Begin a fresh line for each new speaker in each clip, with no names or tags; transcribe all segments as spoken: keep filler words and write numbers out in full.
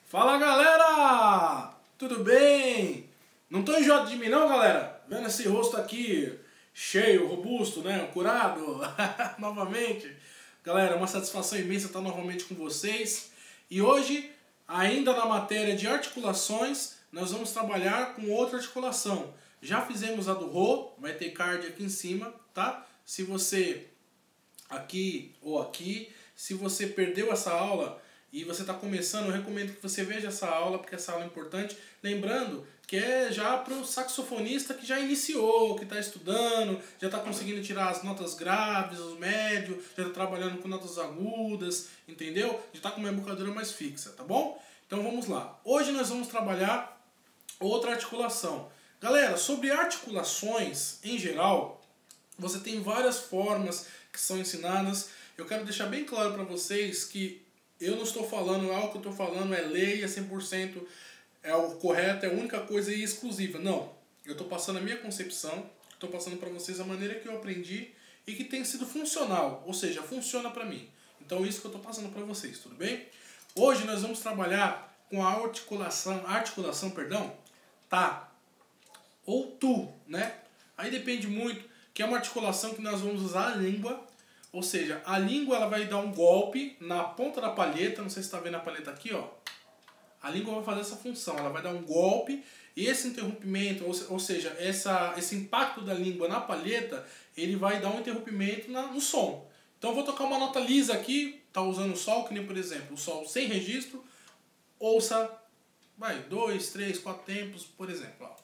Fala galera! Tudo bem? Não tô enjoado de mim não, galera? Vendo esse rosto aqui cheio, robusto, né? Curado novamente. Galera, é uma satisfação imensa estar novamente com vocês. E hoje, ainda na matéria de articulações, nós vamos trabalhar com outra articulação. Já fizemos a do Rô, vai ter card aqui em cima, tá? Se você aqui ou aqui, se você perdeu essa aula e você está começando, eu recomendo que você veja essa aula, porque essa aula é importante. Lembrando que é já para o saxofonista que já iniciou, que está estudando, já está conseguindo tirar as notas graves, os médios, já está trabalhando com notas agudas, entendeu? Já está com uma embocadura mais fixa, tá bom? Então vamos lá. Hoje nós vamos trabalhar outra articulação. Galera, sobre articulações em geral, você tem várias formas que são ensinadas. Eu quero deixar bem claro para vocês que eu não estou falando, algo que eu estou falando é lei, é cem por cento, é o correto, é a única coisa e exclusiva. Não, eu estou passando a minha concepção, estou passando para vocês a maneira que eu aprendi e que tem sido funcional, ou seja, funciona para mim. Então isso que eu estou passando para vocês, tudo bem? Hoje nós vamos trabalhar com a articulação, articulação, perdão, tá ou tu, né? Aí depende muito, que é uma articulação que nós vamos usar a língua. Ou seja, a língua ela vai dar um golpe na ponta da palheta, não sei se está vendo a palheta aqui, ó. A língua vai fazer essa função, ela vai dar um golpe e esse interrompimento, ou, ou seja, essa, esse impacto da língua na palheta, ele vai dar um interrompimento na, no som. Então eu vou tocar uma nota lisa aqui, tá usando o sol, que nem por exemplo, o sol sem registro, ouça, vai, dois, três, quatro tempos, por exemplo, ó.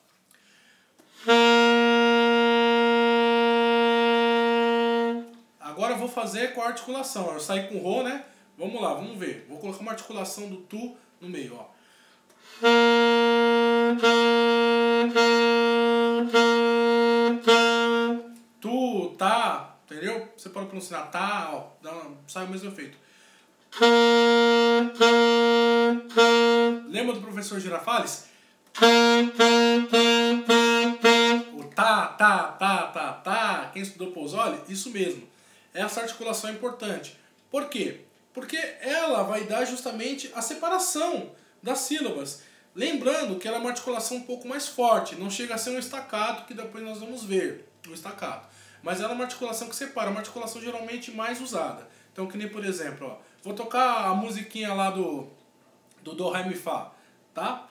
Agora eu vou fazer com a articulação. Eu saí com o Rô, né? Vamos lá, vamos ver. Vou colocar uma articulação do Tu no meio, ó. Tu, tá, entendeu? Você pode pronunciar tá, ó, dá uma, sai o mesmo efeito. Lembra do professor Girafales? O tá, tá, tá, tá, tá. Quem estudou Pozzoli? Isso mesmo. Essa articulação é importante. Por quê? Porque ela vai dar justamente a separação das sílabas. Lembrando que ela é uma articulação um pouco mais forte. Não chega a ser um staccato, que depois nós vamos ver o staccato. Mas ela é uma articulação que separa, uma articulação geralmente mais usada. Então, que nem por exemplo, ó, vou tocar a musiquinha lá do, do Do, Ré, Mi, Fá, tá?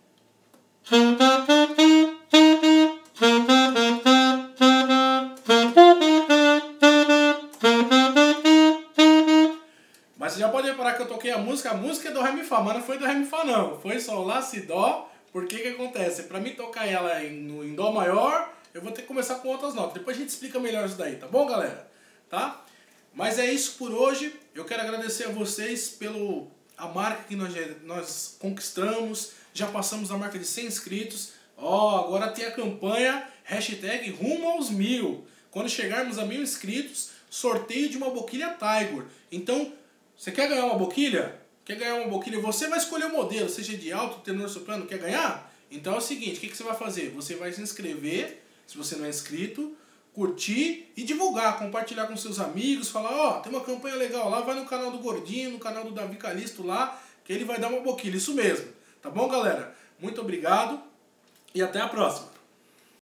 Mas você já pode reparar que eu toquei a música, a música é do Ré, Mi, Fá, mas não foi do Ré, Mi, Fá não, foi Sol, Lá, Si, Dó, porque que acontece? Para mim tocar ela em, em Dó maior, eu vou ter que começar com outras notas, depois a gente explica melhor isso daí, tá bom galera? Tá? Mas é isso por hoje, eu quero agradecer a vocês pelo a marca que nós, nós conquistamos, já passamos a marca de cem inscritos, ó, agora tem a campanha, hashtag rumo aos mil, quando chegarmos a mil inscritos, sorteio de uma boquilha Tiger, então, você quer ganhar uma boquilha? Quer ganhar uma boquilha? Você vai escolher o modelo, seja de alto, tenor, soprano, quer ganhar? Então é o seguinte, o que, que você vai fazer? Você vai se inscrever, se você não é inscrito, curtir e divulgar, compartilhar com seus amigos, falar, ó, oh, tem uma campanha legal lá, vai no canal do Gordinho, no canal do Davi Calisto lá, que ele vai dar uma boquilha, isso mesmo. Tá bom, galera? Muito obrigado e até a próxima.